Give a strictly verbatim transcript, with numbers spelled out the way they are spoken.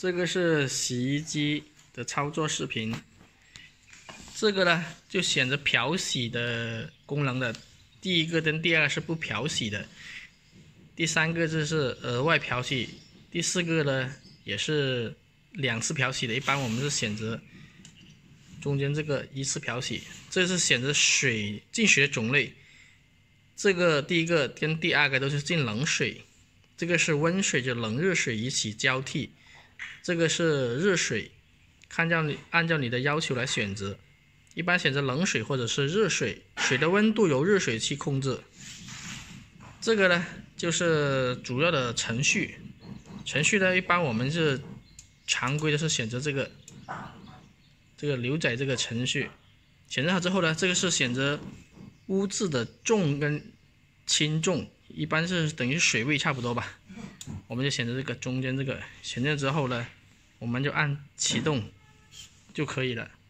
这个是洗衣机的操作视频，这个呢就选择漂洗的功能的，第一个跟第二个是不漂洗的，第三个就是额外漂洗，第四个呢也是两次漂洗的，一般我们是选择中间这个一次漂洗，这是选择水进水的种类，这个第一个跟第二个都是进冷水，这个是温水，就冷热水一起交替，这个是热水，看照你按照你的要求来选择，一般选择冷水或者是热水，水的温度由热水器控制。这个呢就是主要的程序，程序呢一般我们是常规的是选择这个这个牛仔这个程序，选择好之后呢，这个是选择污渍的重跟轻重，一般是等于水位差不多吧，我们就选择这个中间这个，选择之后呢，我们就按启动就可以了。